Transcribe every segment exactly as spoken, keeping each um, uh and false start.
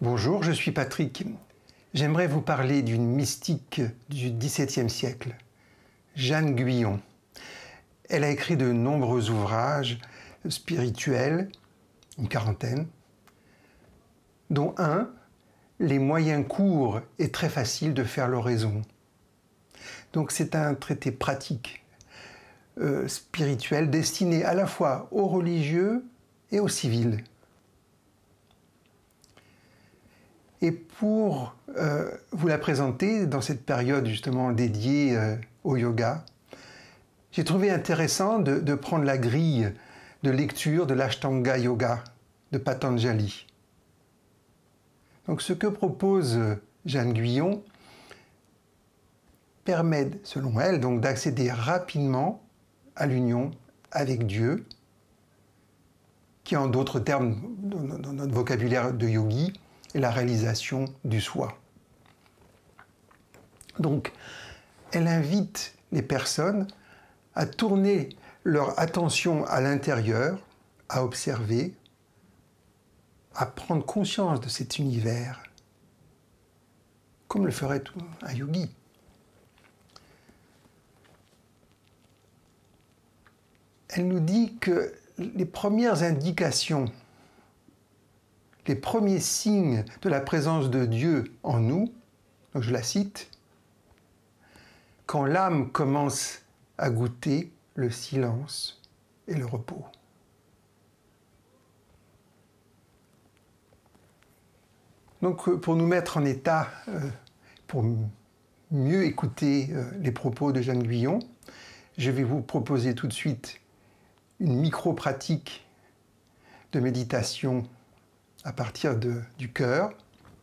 Bonjour, je suis Patrick. J'aimerais vous parler d'une mystique du dix-septième siècle, Jeanne Guyon. Elle a écrit de nombreux ouvrages spirituels, une quarantaine, dont un, Les moyens courts et très faciles de faire l'oraison. Donc c'est un traité pratique, euh, spirituel, destiné à la fois aux religieux et aux civils. Et pour euh, vous la présenter dans cette période justement dédiée euh, au yoga, j'ai trouvé intéressant de, de prendre la grille de lecture de l'Ashtanga Yoga de Patanjali. Donc ce que propose Jeanne Guyon permet, selon elle, donc d'accéder rapidement à l'union avec Dieu, qui en d'autres termes, dans notre vocabulaire de yogi, est la réalisation du soi. Donc, elle invite les personnes à tourner leur attention à l'intérieur, à observer, à prendre conscience de cet univers, comme le ferait un yogi. Elle nous dit que les premières indications, les premiers signes de la présence de Dieu en nous, donc je la cite, quand l'âme commence à goûter le silence et le repos. Donc pour nous mettre en état, euh, pour mieux écouter euh, les propos de Jeanne Guyon, je vais vous proposer tout de suite une micro-pratique de méditation à partir de, du cœur.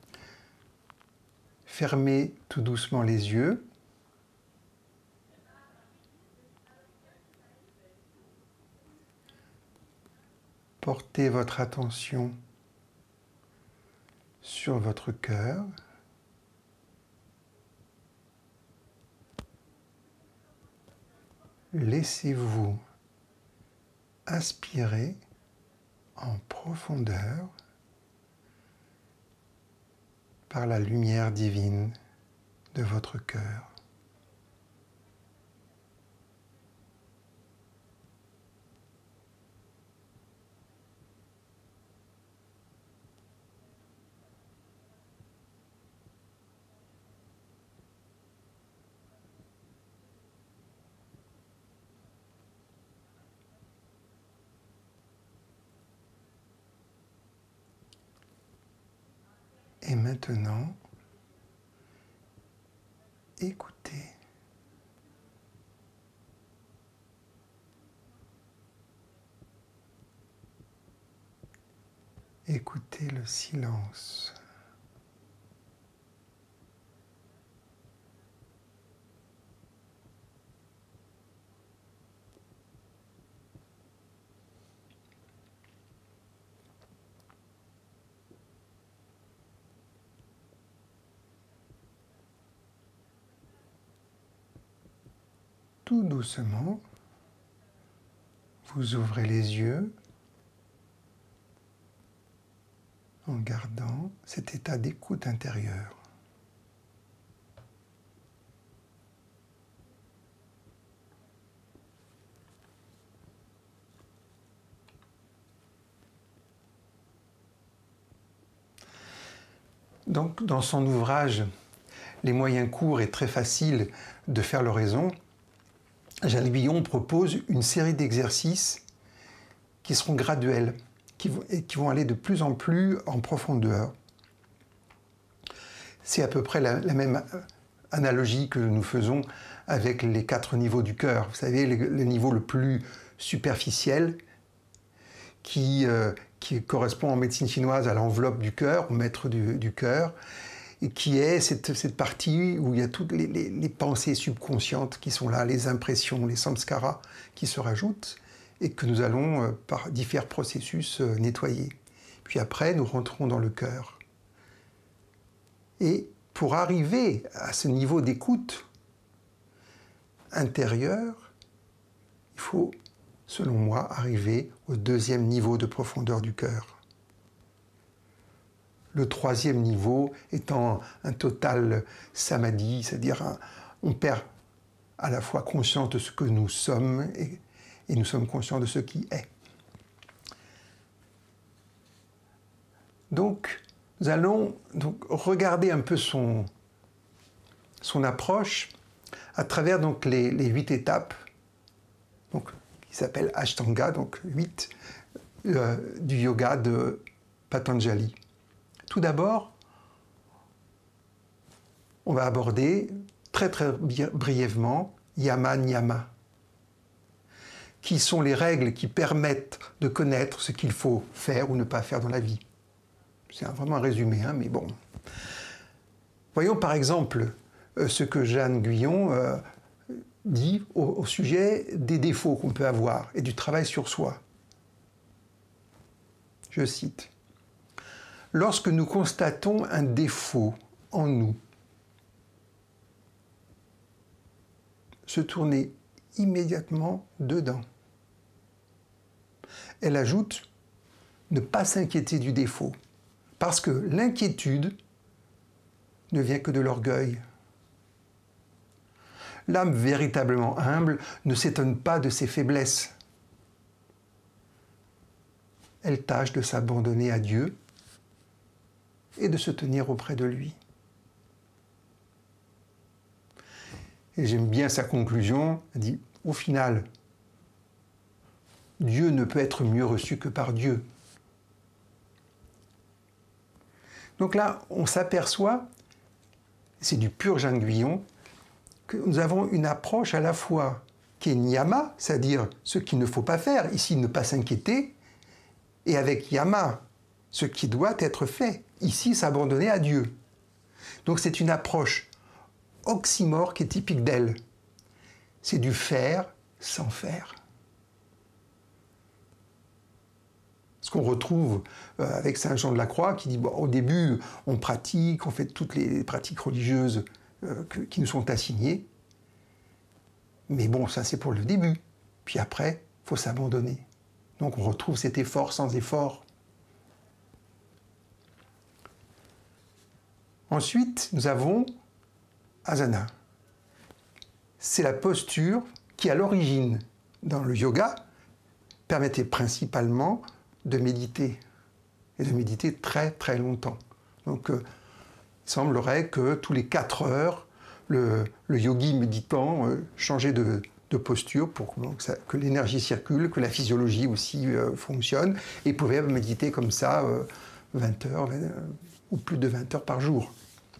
Fermez tout doucement les yeux. Portez votre attention sur votre cœur. Laissez-vous inspirer en profondeur par la lumière divine de votre cœur. Et maintenant, écoutez. Écoutez le silence. Tout doucement, vous ouvrez les yeux en gardant cet état d'écoute intérieure. Donc, dans son ouvrage « Les moyens courts et très faciles de faire l'oraison », Jeanne Guyon propose une série d'exercices qui seront graduels qui vont, et qui vont aller de plus en plus en profondeur. C'est à peu près la, la même analogie que nous faisons avec les quatre niveaux du cœur. Vous savez, le, le niveau le plus superficiel qui, euh, qui correspond en médecine chinoise à l'enveloppe du cœur, au maître du, du cœur, et qui est cette, cette partie où il y a toutes les, les, les pensées subconscientes qui sont là, les impressions, les samskaras qui se rajoutent et que nous allons, euh, par divers processus, euh, nettoyer. Puis après, nous rentrons dans le cœur. Et pour arriver à ce niveau d'écoute intérieure, il faut, selon moi, arriver au deuxième niveau de profondeur du cœur. le troisième niveau étant un total samadhi, c'est-à-dire un, on perd à la fois conscience de ce que nous sommes et, et nous sommes conscients de ce qui est. Donc, nous allons donc regarder un peu son, son approche à travers donc les, les huit étapes, donc, qui s'appellent Ashtanga, donc huit, euh, du yoga de Patanjali. Tout d'abord, on va aborder très très brièvement Yama Niyama, qui sont les règles qui permettent de connaître ce qu'il faut faire ou ne pas faire dans la vie. C'est vraiment un résumé, hein, mais bon. Voyons par exemple euh, ce que Jeanne Guyon euh, dit au, au sujet des défauts qu'on peut avoir et du travail sur soi. Je cite. « Lorsque nous constatons un défaut en nous, se tourner immédiatement dedans. » Elle ajoute « ne pas s'inquiéter du défaut ». Parce que l'inquiétude ne vient que de l'orgueil. L'âme véritablement humble ne s'étonne pas de ses faiblesses. Elle tâche de s'abandonner à Dieu et de se tenir auprès de lui. Et j'aime bien sa conclusion, elle dit, au final, Dieu ne peut être mieux reçu que par Dieu. Donc là, on s'aperçoit, c'est du pur Jeanne Guyon, que nous avons une approche à la fois qui est niyama, c'est-à-dire ce qu'il ne faut pas faire, ici ne pas s'inquiéter, et avec yama, ce qui doit être fait, ici s'abandonner à Dieu. Donc c'est une approche oxymore qui est typique d'elle. C'est du faire sans faire. Ce qu'on retrouve avec Saint Jean de la Croix qui dit, bon, au début, on pratique, on fait toutes les pratiques religieuses euh, que, qui nous sont assignées. Mais bon, ça c'est pour le début. Puis après, il faut s'abandonner. Donc on retrouve cet effort sans effort. Ensuite, nous avons asana. C'est la posture qui, à l'origine, dans le yoga, permettait principalement de méditer, et de méditer très très longtemps. Donc euh, il semblerait que tous les quatre heures, le, le yogi méditant euh, changeait de, de posture pour donc, ça, que l'énergie circule, que la physiologie aussi euh, fonctionne, et pouvait méditer comme ça euh, vingt heures, vingt, euh, ou plus de vingt heures par jour.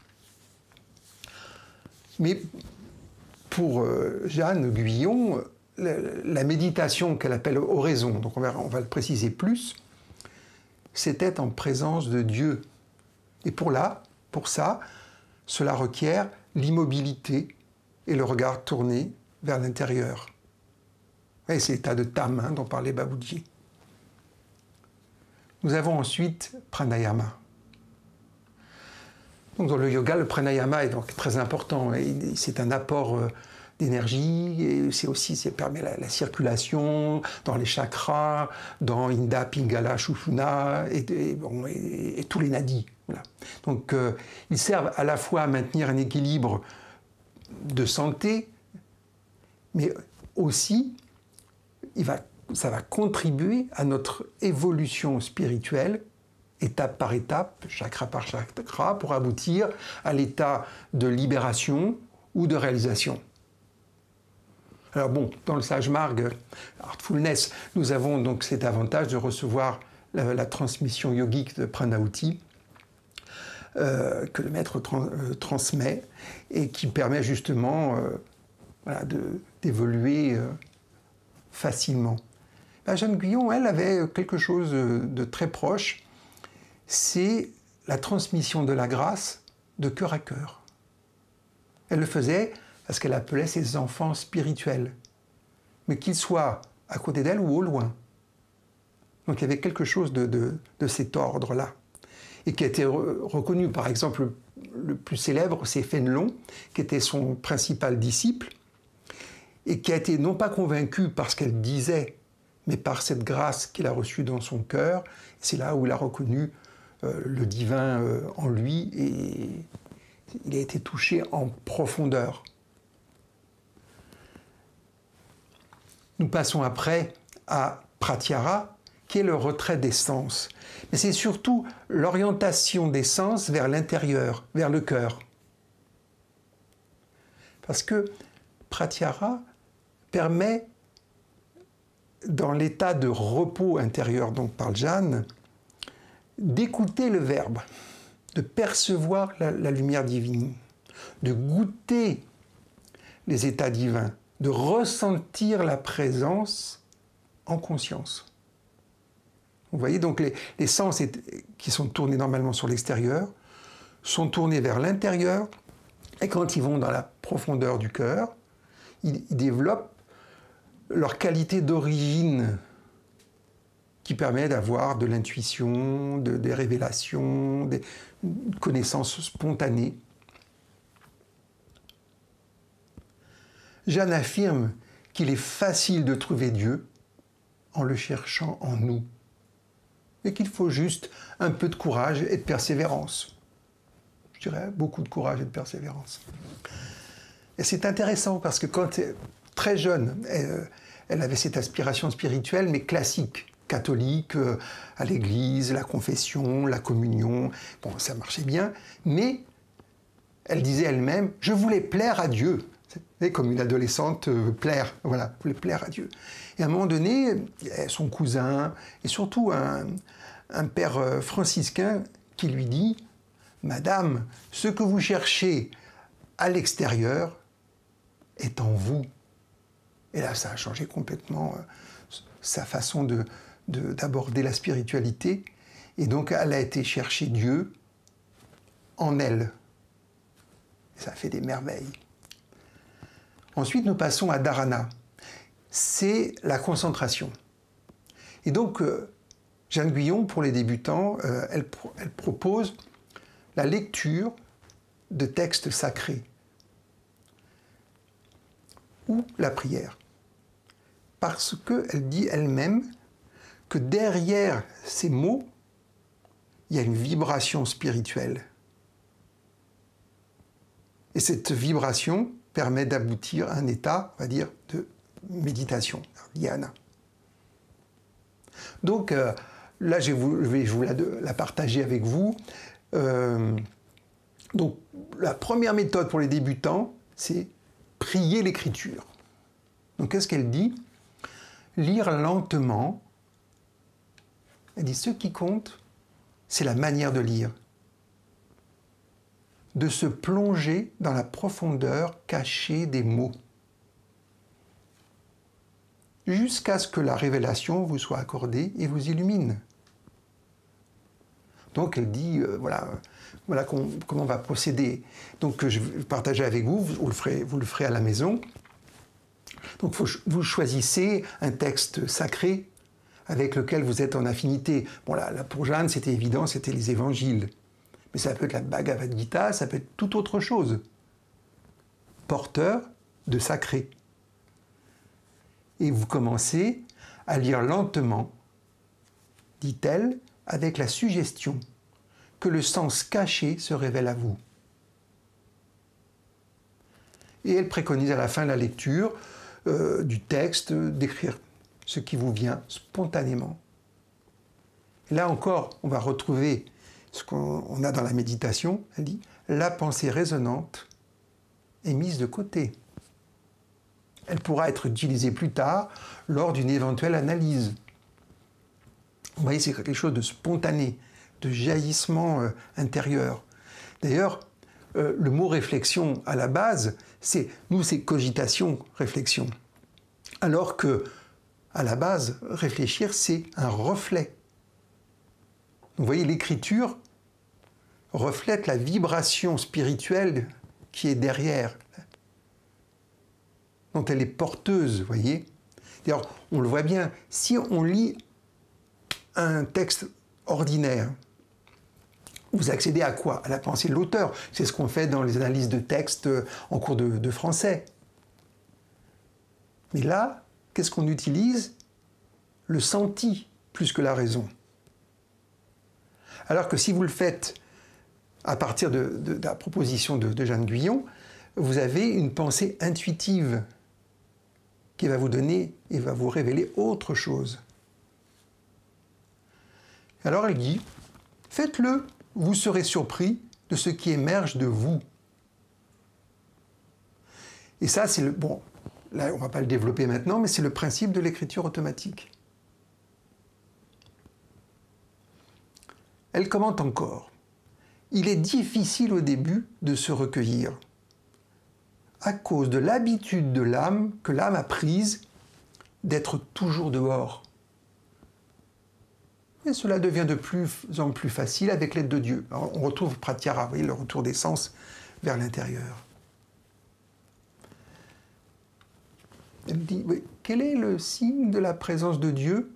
Mais pour euh, Jeanne Guyon, la, la méditation qu'elle appelle oraison, donc on va, on va le préciser plus, c'était en présence de Dieu. Et pour là, pour ça, cela requiert l'immobilité et le regard tourné vers l'intérieur. Et c'est l'état de tam hein, dont parlait Babuji. Nous avons ensuite pranayama. Donc dans le yoga, le pranayama est donc très important. C'est un apport euh, d'énergie, et c'est aussi, ça permet la, la circulation dans les chakras, dans Inda, Pingala, Shushuna, et, et, bon, et, et tous les nadis. Voilà. Donc euh, ils servent à la fois à maintenir un équilibre de santé, mais aussi, il va, ça va contribuer à notre évolution spirituelle, étape par étape, chakra par chakra, pour aboutir à l'état de libération ou de réalisation. Alors bon, dans le Sage Marg, Artfulness, nous avons donc cet avantage de recevoir la, la transmission yogique de Pranahuti, euh, que le maître trans, euh, transmet, et qui permet justement euh, voilà, d'évoluer euh, facilement. Ben, Jeanne Guyon, elle, avait quelque chose de, de très proche, c'est la transmission de la grâce de cœur à cœur. Elle le faisait à ce qu'elle appelait ses enfants spirituels, mais qu'ils soient à côté d'elle ou au loin. Donc il y avait quelque chose de, de, de cet ordre-là, et qui a été re reconnu. Par exemple, le, le plus célèbre, c'est Fénelon, qui était son principal disciple, et qui a été non pas convaincu par ce qu'elle disait, mais par cette grâce qu'il a reçue dans son cœur. C'est là où il a reconnu euh, le divin euh, en lui et il a été touché en profondeur. Nous passons après à Pratyahara, qui est le retrait des sens. Mais c'est surtout l'orientation des sens vers l'intérieur, vers le cœur. Parce que Pratyahara permet, dans l'état de repos intérieur dont parle Jeanne, d'écouter le Verbe, de percevoir la, la lumière divine, de goûter les états divins, de ressentir la présence en conscience. Vous voyez, donc les, les sens qui sont tournés normalement sur l'extérieur sont tournés vers l'intérieur, et quand ils vont dans la profondeur du cœur, ils, ils développent leur qualité d'origine qui permet d'avoir de l'intuition, de, des révélations, des connaissances spontanées. Jeanne affirme qu'il est facile de trouver Dieu en le cherchant en nous, et qu'il faut juste un peu de courage et de persévérance. Je dirais beaucoup de courage et de persévérance. Et c'est intéressant parce que quand très jeune, elle, elle avait cette aspiration spirituelle, mais classique, catholique, euh, à l'église, la confession, la communion, bon, ça marchait bien, mais elle disait elle-même, je voulais plaire à Dieu. C'est comme une adolescente euh, plaire, voilà, voulait plaire à Dieu. Et à un moment donné, son cousin, et surtout un, un père franciscain qui lui dit, Madame, ce que vous cherchez à l'extérieur est en vous. Et là, ça a changé complètement euh, sa façon de, de, d'aborder la spiritualité. Et donc, elle a été chercher Dieu en elle. Et ça fait des merveilles. Ensuite, nous passons à Dharana. C'est la concentration. Et donc, euh, Jeanne Guyon, pour les débutants, euh, elle, pro elle propose la lecture de textes sacrés ou la prière. Parce qu'elle dit elle-même que derrière ces mots, il y a une vibration spirituelle. Et cette vibration permet d'aboutir à un état, on va dire, de méditation, dhyana. Donc euh, là, je vais vous la, la partager avec vous. Euh, donc la première méthode pour les débutants, c'est prier l'écriture. Donc qu'est-ce qu'elle dit? Lire lentement. Elle dit ce qui compte, c'est la manière de lire. De se plonger dans la profondeur cachée des mots. Jusqu'à ce que la révélation vous soit accordée et vous illumine. Donc elle dit, euh, voilà, voilà comment on va procéder. Donc je vais partager avec vous, vous le ferez, vous le ferez à la maison. Donc faut, vous choisissez un texte sacré avec lequel vous êtes en affinité. Bon là, là pour Jeanne, c'était évident, c'était les évangiles. Mais ça peut être la Bhagavad Gita, ça peut être toute autre chose. Porteur de sacré. Et vous commencez à lire lentement, dit-elle, avec la suggestion que le sens caché se révèle à vous. Et elle préconise à la fin de la lecture euh, du texte d'écrire ce qui vous vient spontanément. Et là encore, on va retrouver ce qu'on a dans la méditation. Elle dit « la pensée résonante est mise de côté ». Elle pourra être utilisée plus tard lors d'une éventuelle analyse. Vous voyez, c'est quelque chose de spontané, de jaillissement euh, intérieur. D'ailleurs, euh, le mot réflexion à la base, c'est nous, c'est cogitation, réflexion. Alors que, à la base, réfléchir, c'est un reflet. Vous voyez, l'écriture reflète la vibration spirituelle qui est derrière, dont elle est porteuse, vous voyez. D'ailleurs, on le voit bien, si on lit un texte ordinaire, vous accédez à quoi? À la pensée de l'auteur. C'est ce qu'on fait dans les analyses de textes en cours de, de français. Mais là, qu'est-ce qu'on utilise? Le senti, plus que la raison. Alors que si vous le faites à partir de, de, de la proposition de, de Jeanne Guyon, vous avez une pensée intuitive qui va vous donner et va vous révéler autre chose. Alors elle dit, faites-le, vous serez surpris de ce qui émerge de vous. Et ça, c'est le... Bon, là, on ne va pas le développer maintenant, mais c'est le principe de l'écriture automatique. Elle commente encore. Il est difficile au début de se recueillir, à cause de l'habitude de l'âme que l'âme a prise d'être toujours dehors. Et cela devient de plus en plus facile avec l'aide de Dieu. Alors, on retrouve Pratyahara, vous voyez, le retour des sens vers l'intérieur. Elle dit, oui, quel est le signe de la présence de Dieu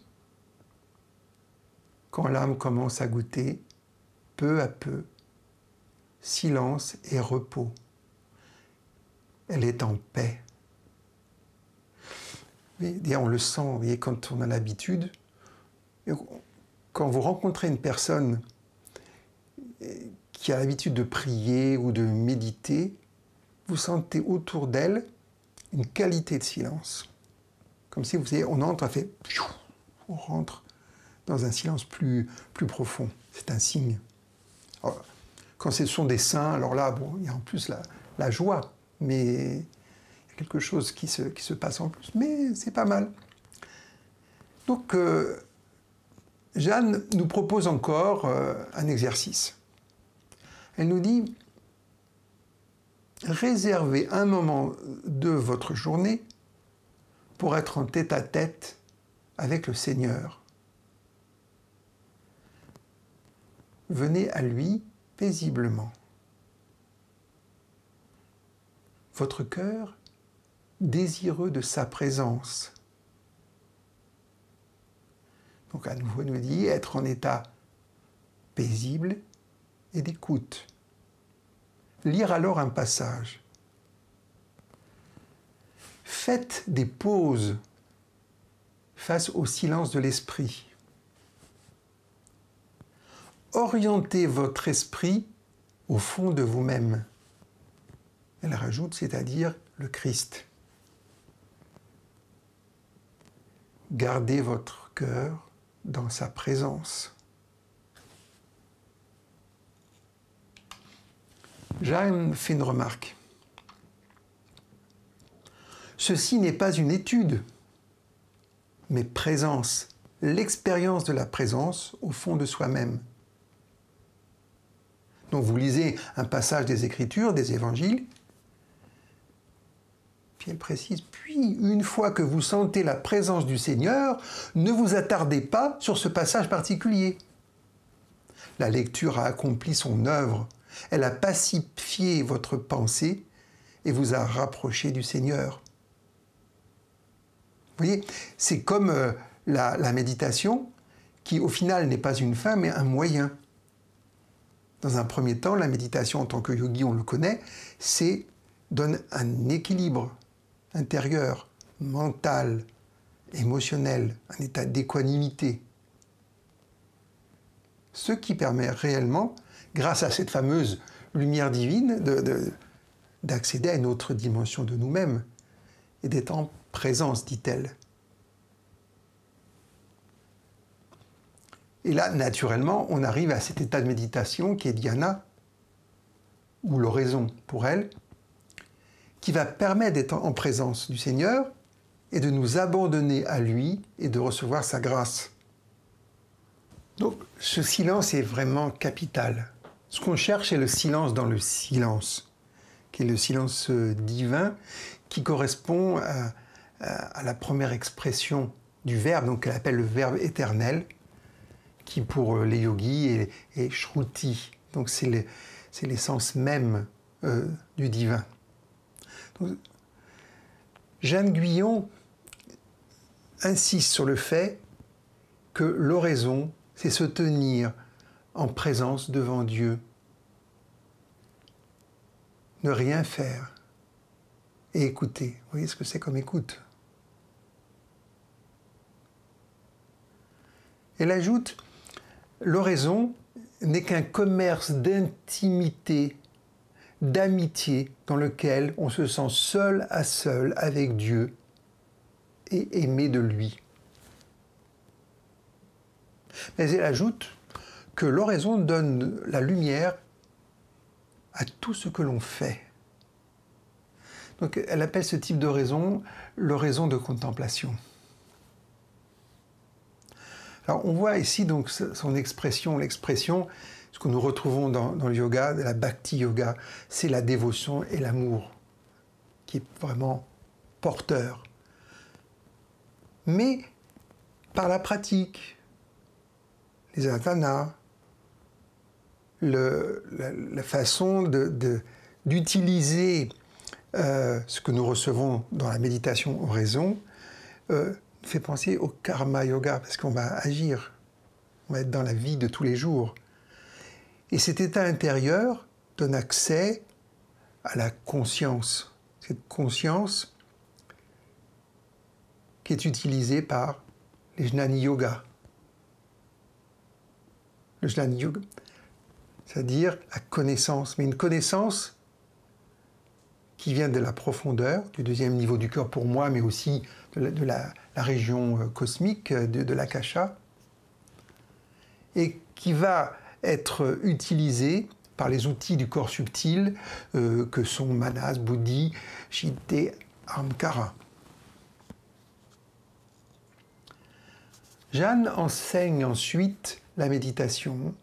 quand l'âme commence à goûter, peu à peu, silence et repos. Elle est en paix. Et on le sent, vous voyez, quand on a l'habitude. Quand vous rencontrez une personne qui a l'habitude de prier ou de méditer, vous sentez autour d'elle une qualité de silence. Comme si vous savez, on entre, on fait, on rentre dans un silence plus, plus profond. C'est un signe. Alors, quand ce sont des saints, alors là, bon, il y a en plus la, la joie, mais il y a quelque chose qui se, qui se passe en plus, mais c'est pas mal. Donc, euh, Jeanne nous propose encore euh, un exercice. Elle nous dit, réservez un moment de votre journée pour être en tête-à-tête avec le Seigneur. Venez à lui paisiblement. Votre cœur désireux de sa présence. Donc à nouveau, il nous dit être en état paisible et d'écoute. Lire alors un passage. Faites des pauses face au silence de l'esprit. Orientez votre esprit au fond de vous-même. Elle rajoute, c'est-à-dire le Christ. Gardez votre cœur dans sa présence. Jeanne fait une remarque. Ceci n'est pas une étude, mais présence, l'expérience de la présence au fond de soi-même. Donc vous lisez un passage des Écritures, des Évangiles, puis elle précise, puis une fois que vous sentez la présence du Seigneur, ne vous attardez pas sur ce passage particulier. La lecture a accompli son œuvre, elle a pacifié votre pensée et vous a rapproché du Seigneur. Vous voyez, c'est comme euh, la, la méditation qui au final n'est pas une fin mais un moyen. Dans un premier temps, la méditation en tant que yogi, on le connaît, c'est donne un équilibre intérieur, mental, émotionnel, un état d'équanimité. Ce qui permet réellement, grâce à cette fameuse lumière divine, de, de, d'accéder à une autre dimension de nous-mêmes et d'être en présence, dit-elle. Et là, naturellement, on arrive à cet état de méditation qui est dhyana, ou l'oraison pour elle, qui va permettre d'être en présence du Seigneur et de nous abandonner à lui et de recevoir sa grâce. Donc, ce silence est vraiment capital. Ce qu'on cherche, c'est le silence dans le silence, qui est le silence divin, qui correspond à, à, à la première expression du verbe, donc qu'elle appelle le verbe éternel, qui pour les yogis est, est shruti, donc c'est le, c'est l'essence même euh, du divin. Donc, Jeanne Guyon insiste sur le fait que l'oraison, c'est se tenir en présence devant Dieu, ne rien faire et écouter. Vous voyez ce que c'est comme écoute. Elle ajoute, l'oraison, n'est qu'un commerce d'intimité, d'amitié, dans lequel on se sent seul à seul avec Dieu et aimé de lui. Mais elle ajoute que l'oraison donne la lumière à tout ce que l'on fait. Donc elle appelle ce type d'oraison l'oraison de contemplation. Alors on voit ici donc son expression, l'expression, ce que nous retrouvons dans, dans le yoga, de la bhakti yoga, c'est la dévotion et l'amour qui est vraiment porteur. Mais par la pratique, les asanas, le, la, la façon de, de, d'utiliser euh, ce que nous recevons dans la méditation oraison, euh, fait penser au karma yoga, parce qu'on va agir, on va être dans la vie de tous les jours. Et cet état intérieur donne accès à la conscience, cette conscience qui est utilisée par les jnani yoga. Le jnani yoga, c'est-à-dire la connaissance, mais une connaissance qui vient de la profondeur, du deuxième niveau du cœur pour moi, mais aussi de la, de la, la région cosmique de, de l'akasha, et qui va être utilisée par les outils du corps subtil euh, que sont manas, buddhi, chitta, ahamkara. Jeanne enseigne ensuite la méditation.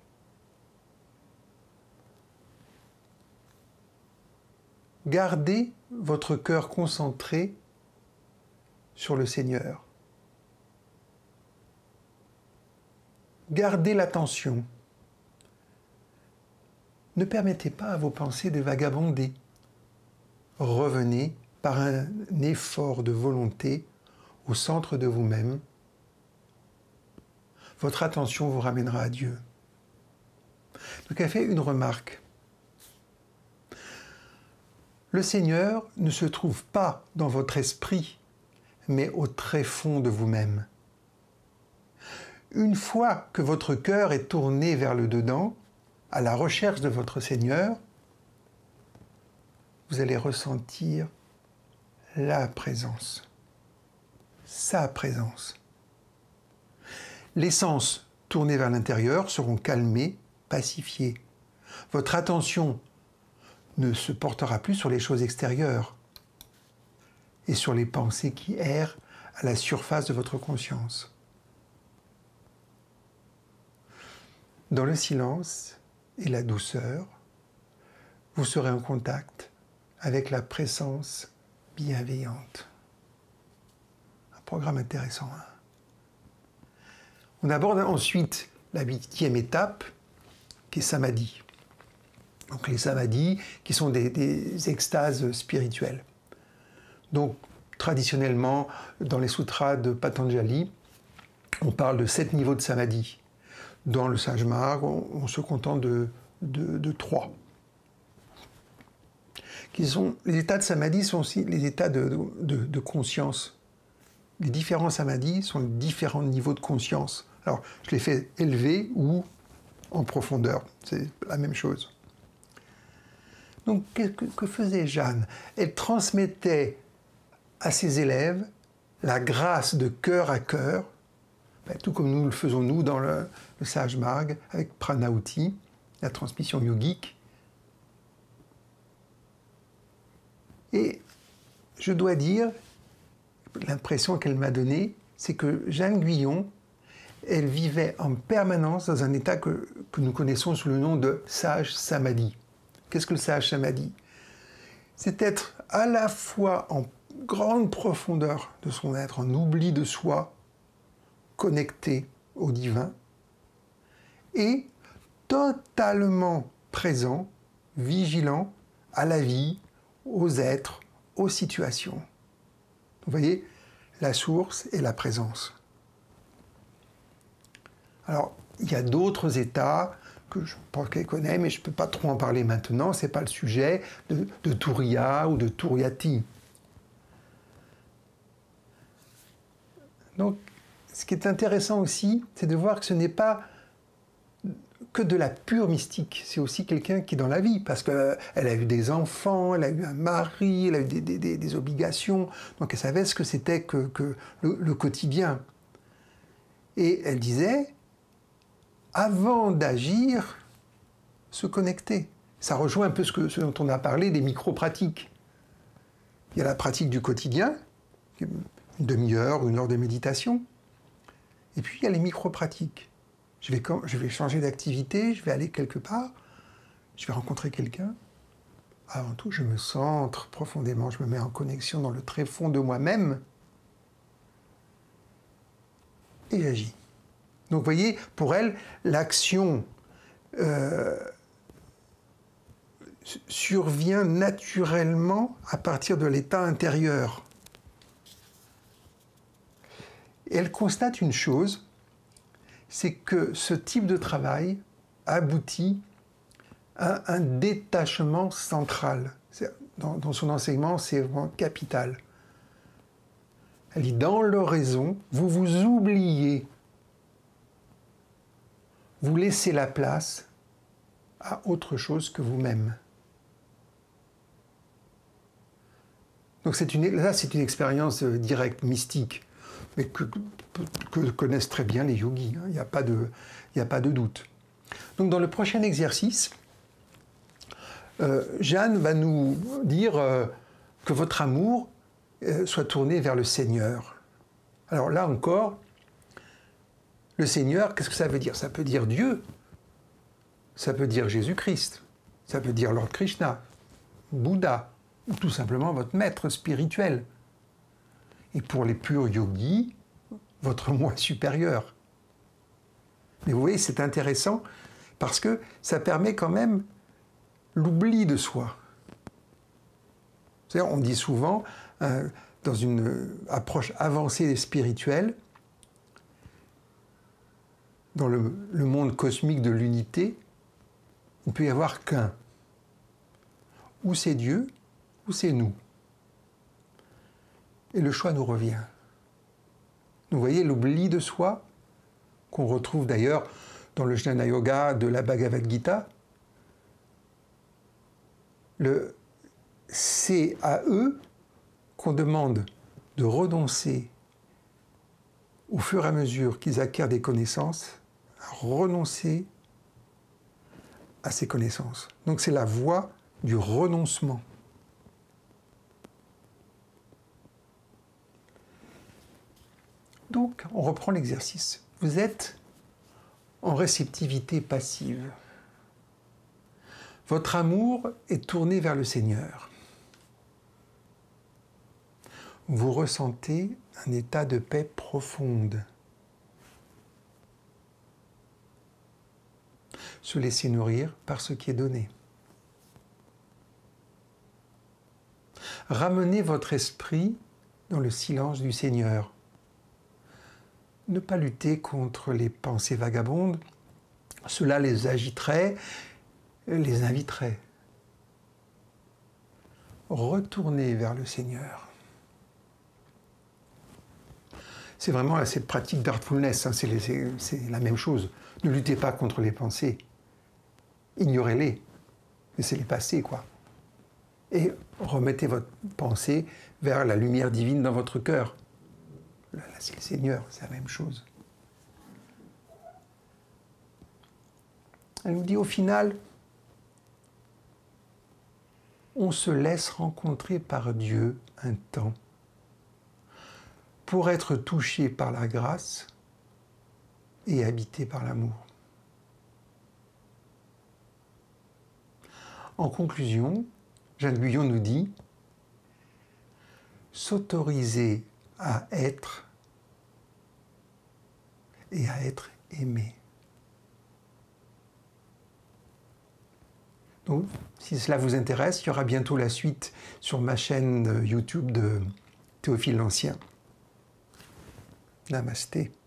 Gardez votre cœur concentré sur le Seigneur. Gardez l'attention. Ne permettez pas à vos pensées de vagabonder. Revenez par un effort de volonté au centre de vous-même. Votre attention vous ramènera à Dieu. Donc elle fait une remarque. Le Seigneur ne se trouve pas dans votre esprit, mais au tréfonds de vous-même. Une fois que votre cœur est tourné vers le dedans, à la recherche de votre Seigneur, vous allez ressentir la présence, sa présence. Les sens tournés vers l'intérieur seront calmés, pacifiés. Votre attention ne se portera plus sur les choses extérieures et sur les pensées qui errent à la surface de votre conscience. Dans le silence et la douceur, vous serez en contact avec la présence bienveillante. Un programme intéressant. Hein? On aborde ensuite la huitième étape, qui est samadhi. Donc les samadhis, qui sont des, des extases spirituelles. Donc traditionnellement, dans les sutras de Patanjali, on parle de sept niveaux de samadhi. Dans le Sage Marg, on, on se contente de, de, de trois. Qui sont, les états de samadhi sont aussi les états de, de, de conscience. Les différents samadhis sont les différents niveaux de conscience. Alors, je les fais élever ou en profondeur. C'est la même chose. Donc, que, que faisait Jeanne? Elle transmettait à ses élèves la grâce de cœur à cœur, ben, tout comme nous le faisons nous dans le, le Sage Marg, avec Pranauti, la transmission yogique. Et je dois dire, l'impression qu'elle m'a donnée, c'est que Jeanne Guyon, elle vivait en permanence dans un état que, que nous connaissons sous le nom de sage samadhi. Qu'est-ce que le sage samadhi? C'est être à la fois en grande profondeur de son être, en oubli de soi, connecté au divin, et totalement présent, vigilant à la vie, aux êtres, aux situations. Vous voyez, la source et la présence. Alors, il y a d'autres états que je pense qu'elle connaît, mais je ne peux pas trop en parler maintenant, ce n'est pas le sujet de, de Turiya ou de Turiyati. Donc, ce qui est intéressant aussi, c'est de voir que ce n'est pas que de la pure mystique. C'est aussi quelqu'un qui est dans la vie, parce qu'elle a eu des enfants, elle a eu un mari, elle a eu des, des, des, des obligations, donc elle savait ce que c'était que, que le, le quotidien. Et elle disait, avant d'agir, se connecter. Ça rejoint un peu ce, que, ce dont on a parlé des micro-pratiques. Il y a la pratique du quotidien, une demi-heure, une heure de méditation. Et puis il y a les micro-pratiques. Je vais, je vais changer d'activité, je vais aller quelque part, je vais rencontrer quelqu'un. Avant tout, je me centre profondément, je me mets en connexion dans le tréfonds de moi-même et j'agis. Donc vous voyez, pour elle, l'action euh, survient naturellement à partir de l'état intérieur. Et elle constate une chose, c'est que ce type de travail aboutit à un détachement central. Dans, dans son enseignement, c'est vraiment capital. Elle dit, dans l'oraison, vous vous oubliez. Vous laissez la place à autre chose que vous-même. Donc c'est une, là, c'est une expérience directe, mystique, mais que, que, que connaissent très bien les yogis. Hein. Il n'y a pas de, il n'y a pas de doute. Donc dans le prochain exercice, euh, Jeanne va nous dire euh, que votre amour euh, soit tourné vers le Seigneur. Alors là encore, le Seigneur, qu'est-ce que ça veut dire? Ça peut dire Dieu, ça peut dire Jésus-Christ, ça peut dire Lord Krishna, Bouddha, ou tout simplement votre maître spirituel. Et pour les purs yogis, votre moi supérieur. Mais vous voyez, c'est intéressant parce que ça permet quand même l'oubli de soi. C'est-à-dire, on dit souvent, euh, dans une approche avancée et spirituelle, dans le, le monde cosmique de l'unité, il ne peut y avoir qu'un. Ou c'est Dieu, ou c'est nous. Et le choix nous revient. Vous voyez l'oubli de soi, qu'on retrouve d'ailleurs dans le Jnana Yoga de la Bhagavad Gita. Le c'est à eux qu'on demande de renoncer au fur et à mesure qu'ils acquièrent des connaissances, à renoncer à ces connaissances. Donc c'est la voie du renoncement. Donc, on reprend l'exercice. Vous êtes en réceptivité passive. Votre amour est tourné vers le Seigneur. Vous ressentez un état de paix profonde. Se laisser nourrir par ce qui est donné. Ramenez votre esprit dans le silence du Seigneur. Ne pas lutter contre les pensées vagabondes, cela les agiterait, les inviterait. Retournez vers le Seigneur. C'est vraiment cette pratique d'artfulness, hein, c'est la même chose. Ne luttez pas contre les pensées. Ignorez-les. Laissez-les passer, quoi. Et remettez votre pensée vers la lumière divine dans votre cœur. Là, c'est le Seigneur, c'est la même chose. Elle nous dit au final, on se laisse rencontrer par Dieu un temps pour être touché par la grâce et habité par l'amour. En conclusion, Jeanne Guyon nous dit « S'autoriser à être et à être aimé ». Donc, si cela vous intéresse, il y aura bientôt la suite sur ma chaîne YouTube de Théophile l'Ancien. Namasté.